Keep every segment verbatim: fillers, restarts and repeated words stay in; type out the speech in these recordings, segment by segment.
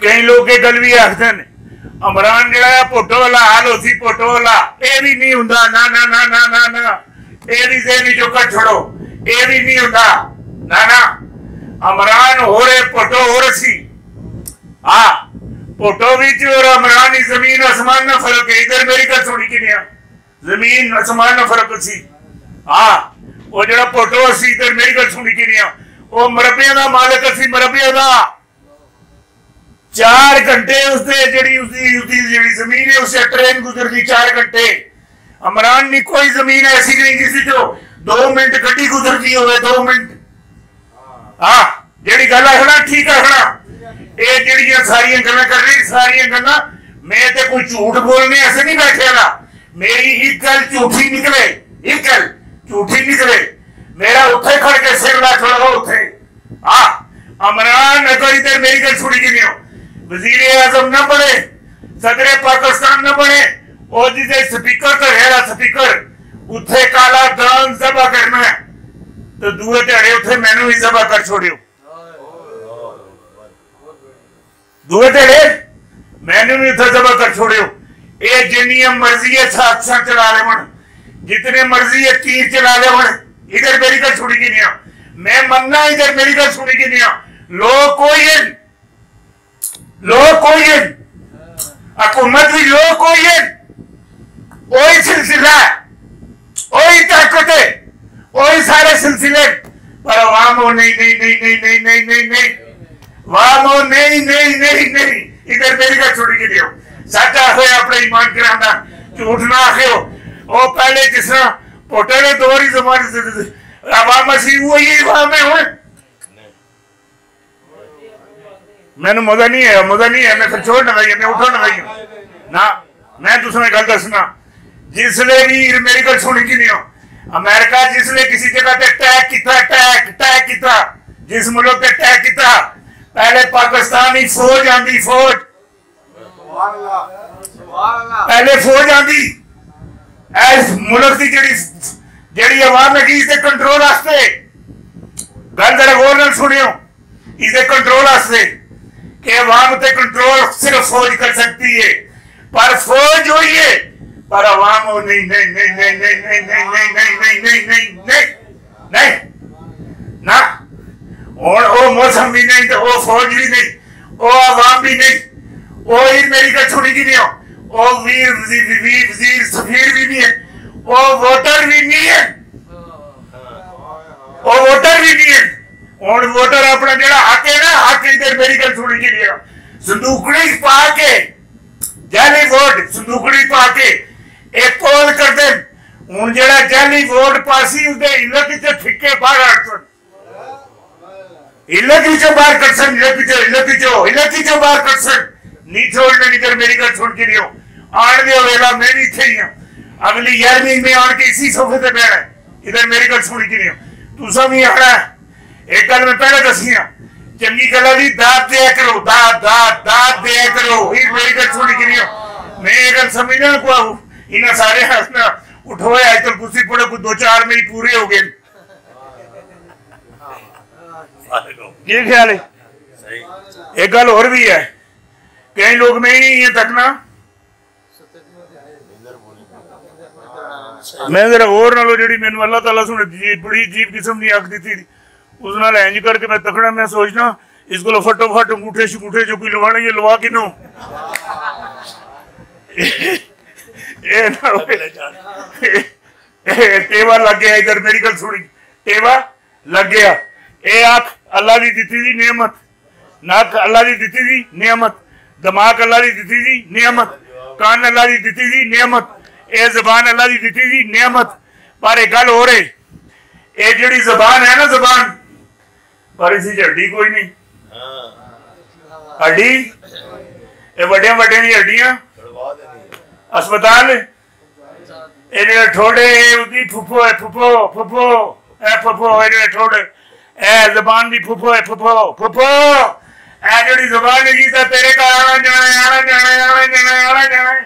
कई लोग ये गल भी आखते हैं इमरान जड़ा भुट्टो वाला हाल होसी भुट्टो वाला, ये भी नहीं हुंदा। ना ना ना ना ना ना ये भी ज़हनी जो कर छोड़ो, ये भी नहीं हुंदा। ना ना इमरान हो रहे भुट्टो हो रसी। हाँ भुट्टो विच और इमरान ही जमीन आसमान ना फर्क है। इधर मेरी गल सुनी कि नहीं, जमीन आसमान ना फर्क सी। हाँ वो जड़ा भुट्टो सी, इधर मेरी गल सुनी कि नहीं, वो मरबिया का मालिक सी, मरबिया का। चार घंटे उसने जड़ी उसकी उसकी जड़ी जमीन है उससे ट्रेन गुजरती चार घंटे। इमरान की कोई जमीन ऐसी नहीं जिसकी जो दो मिनट गड्डी गुजरती हो, दो मिनट। हाँ जड़ी गल आखना ठीक आखना, ये जड़ियां सारियां गल्लां कर रही सारियां गल्लां मैं ते कोई झूठ बोलने ऐसे नहीं बैठे ना। मेरी एक गल झूठी निकले, एक गल झूठी निकले, मेरा उठे खड़ के सिर ला छोड़ा उठे। हाँ इमरान अगर इधर मेरी गल सुनी कि नहीं, वजीर आजम न बने, सदर पाकिस्तान न बने, और जिसे स्पीकर तो है स्पीकर उठे काला दान जबा करना है तो दूए ध्याड़े उठे मैनू ही जबा कर छोड़ियो। दूए ध्याड़े मैनू भी उठे जबा कर छोड़ियो। ये जिन्नियां मर्जी है साक्षात चला ले मन, जितने मर्जी है तीर चला ले मन, इधर मेरी गल सुनी की नहीं, मैं मनना इधर मेरी गल सुनी की नहीं। लोग कोई है, लोग कोई है, हुकूमत भी लोग कोई है, वही सिलसिला है, वही ताकत है, वही सारे सिलसिले। पर अवाम हो नहीं नहीं नहीं नहीं नहीं नहीं नहीं नहीं वाम हो नहीं नहीं नहीं नहीं इधर मेरी गल सुनी की दियो। सच आखो अपने ईमान कराना, झूठ ना आखो। वो पहले जिस तरह पोटे ने दो ही जमाने अवाम असी वही अवाम है हुए। मैंने मजा नहीं है, मजा नहीं है, मैं फिर छोड़ ना भाई, मैं उठा ना भाई ना। मैं तुझे गल दसना, जिसले भी मेरी गल सुनी की नहीं हो, अमेरिका जिसले किसी जगह पे अटैक किया, अटैक अटैक किया, जिस मुल्क पे अटैक किया, पहले पाकिस्तानी फौज आंदी, फौज पहले फौज आंदी इस मुल्क की जड़ी जड़ी अवाम है इसके कंट्रोल वास्ते। गल जरा गौर नाल सुनियो, इसके कंट्रोल वास्ते कि अवाम ते कंट्रोल सिर्फ फौज कर सकती है। पर फौज हुई है पर अवाम हो नहीं नहीं नहीं नहीं नहीं नहीं नहीं नहीं नहीं नहीं नहीं नहीं नहीं ना। और वो मौसम भी नहीं तो वो फौज भी नहीं, वो अवाम भी नहीं, वो ही मेरी गल सुनी की नहीं हो, वो वीर वीर वीर सफीर भी नहीं है, वो वोटर भी नहीं है, वो वोटर भी नहीं है। और वोटर अपना जरा हक है ना, हक इधर मेरी गल सुनी की नहीं, संदूकड़ी पा के जाली वोट संदूकड़ी पा के एक पोल कर दे। हूं जरा जाली वोट पासी उसके इलाके से फिक्के बाहर हट इलाके चो बाहर कर सन, इलाके चो इलाके चो इलाके चो बाहर कर सन। नहीं छोड़ने इधर मेरी गल सुन के नहीं हो, आने दे वेला मैं भी इथे ही हूं, अगली ग्यारहवीं में आके इसी सोफे पे बैठा है। इधर मेरी गल सुनी की नहीं हो, तुसा भी आना एक गल मैं पहले दसिया, चंगी गल दी दाद दिया करो, दाद दाद दाद दिया करो। ये मेरी गल सुनी की नहीं हो, मैं ये गल समझना को इन्हें सारे हंसना उठो आजकल कुर्सी पड़े कुछ दो चार में ही पूरे हो गए। ये ख्याल है। एक गल और भी है, कई लोग में ही ये तकना मैं जरा और नालो जी मैंने अल्लाह ताला सुने बड़ी अजीब किस्म की अख दी थी, उस नाल इंज करके मैं तकना, मैं सोचना इसको फटोफट अंगूठे शंगूठे जो कोई लवाने ये लवा कि नो टेवा लग गया। इधर मेरी गल सुनी, टेवा लग गया। ये अख अल्लाह की दिती दी नियमत, नक अल्लाह की दिती दी नियमत, दिमाग अल्लाह की दिती दी नियमत, कान अल्लाह की दिती दी नियमत, ये जबान अल्लाह की दिती दी नियमत। पर एक गल हो रही, ये जी जबान है ना जबान पर इसी हड्डी कोई नहीं, हड्डी ये वड्डिया वड्डिया दी हड्डियां अस्पताल ये ठोडे उसकी फुफो है, फुफो फुफो ए फुफो ये ठोडे ए जबान की फुफो है, फुफो फुफो ए जी जबान है तो तेरे का आना जाना आना जाना आना जाना आना जाना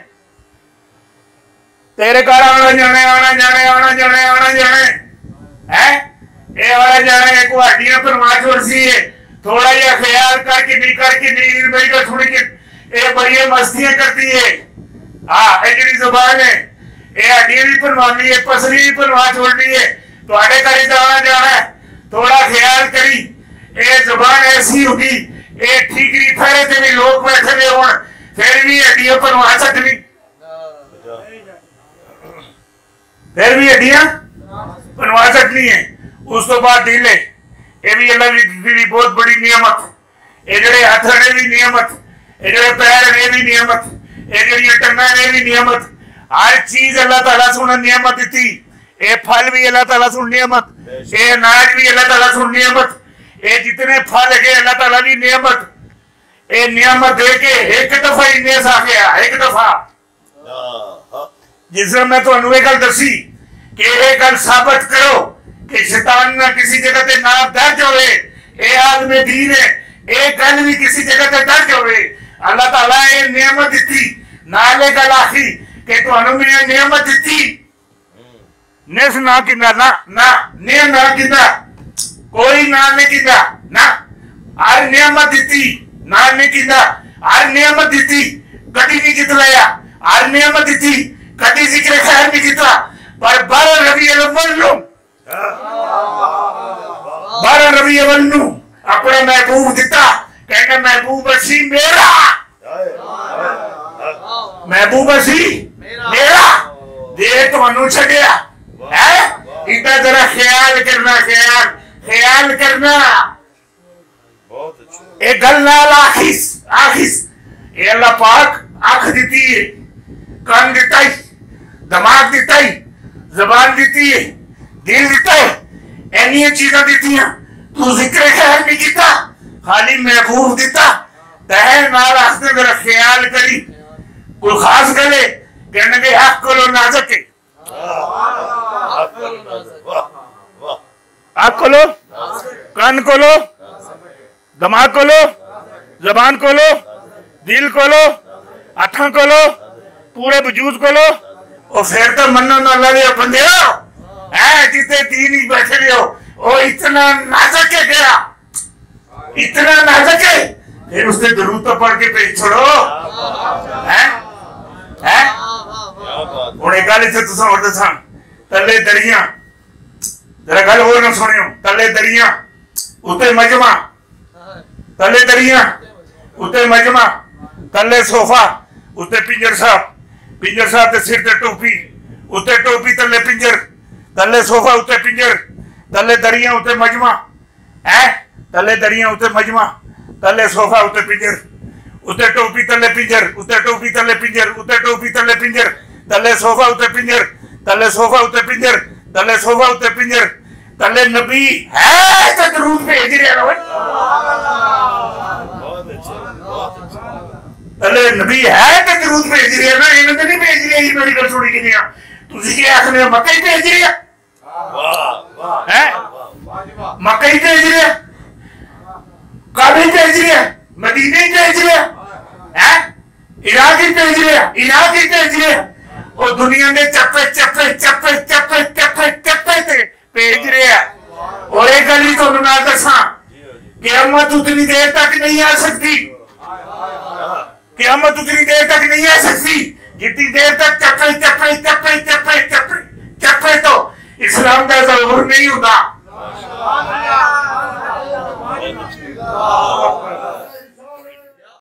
तेरे घर आना जाने आना जाने आना जाने आना जाने है ये वाला जाने एक हड्डियां परमात्मा सी है थोड़ा या ख्याल करके नहीं करके नहीं मेरी गल सुनी के ये बड़ी मस्तियां करती है। हाँ ये जी जुबान है ये हड्डियां भी बनवानी है पसली भी बनवा छोड़नी है थोड़े घर जाना जाना है थोड़ा ख्याल करी ये जुबान ऐसी होगी ये ठीक नहीं ठहरे थे भी लोग बैठे हुए हो फिर भी हड्डियां बनवा सकनी फिर भी हड्डियां बनवा सकनी है। उस तो बाद दिल है ये भी अल्लाह की बहुत बड़ी नियमत ये जड़े हाथ ने भी नियमत ये जड़े पैर ने भी नियमत ये जड़ी टंगा ने भी नियमत हर चीज अल्लाह ताला सुन नियमत दी ये फल भी अल्लाह ताला सुन नियमत ये अनाज भी अल्लाह ताला सुन नियमत ये जितने फल है अल्लाह ताला की नियमत ये नियमत दे के एक दफा इन्ने सा गया एक दफा जिसमें मैं तो एक गल दसी कि ये गल साबित करो कि शैतान ना किसी जगह पे ना दर्ज होवे ये आदमी दीन है ये गल भी किसी जगह पे दर्ज होवे अल्लाह ताला ये नियमत दी नाले गल आखी कि तुहानू मैं नियमत दी नेस ना किंदा ना ना ने ना किंदा कोई ना ने किंदा ना हर नियमत दी ना ने किंदा हर नियमत दी कभी नहीं जितलाया हर नियमत दी कभी जिक्र खैर नहीं जितला पर बारह रबी अव्वल नु बारह रबी अव्वल नु अपना महबूब दिता कहना महबूब असी मेरा महबूब असी मेरा दे तुहानू छड़िया है इतना जरा ख्याल करना ख्याल ख्याल करना बहुत अच्छा एक गल नाल आखिस आखिस ये अल्लाह पाक आंख दी है कान दिता है दिमाग दिता है जबान दी है दिल दिता है ऐनिया चीजा दी तू जिक्र खैर नहीं किया खाली महबूब दिता तह नाल आखते मेरा ख्याल करी कोई खास गले कहने के हक को नाजक है आँख खोलो कान खोलो दिमाग खोलो जबान खोलो दिल खोलो अखा खोलो पूरे वजूद खोलो और फिर तो मनो ना लगे बंदे हो है जितने तीन ही बैठे हो वो इतना नाजक है गया इतना नाजक है फिर उसने दरूद तो पढ़ के पेश छोड़ो है है और एक गल इसे तुसा और दसा तले दरिया जरा गल और ना सुनियो तले दरिया उते मजमा तले दरिया उते मजमा तले सोफा उते पिंजर साहब पिंजर साहब ते सिर ते टोपी उते टोपी तले पिंजर तले सोफा उते पिंजर तले दरिया उते मजमा है तले दरिया उते मजमा तले सोफा उते पिंजर उते टोपी तले पिंजर उते टोपी तले पिंजर उते टोपी तले पिंजर तले सोफा उते पिंजर तले सोफा उते पिंजर तले सोफा उते पिंजर तले नबी है तो दरूद भेज रहा है तले नबी है तो दरूद भेज रहा ना इन्हें तो नहीं भेज रहा ये मेरी गल सुनी कि नहीं तुझे क्या आखने मक्का ही भेज रहा है मक्का ही भेज रहा काबे भेज रहा मदीने भेज रहा है इराक ही भेज रहा इराक ही भेज रहा और दुनिया ने चप्पे चप्पे चप्पे चप्पे चप्पे चप्पे से भेज रहा और एक गल ही तो ना दसा क़यामत उतनी देर तक नहीं आ सकती क़यामत उतनी देर तक नहीं आ सकती जितनी देर तक चप्पे चप्पे चप्पे चप्पे चप्पे चप्पे तो इस्लाम का ज़रूर नहीं होता।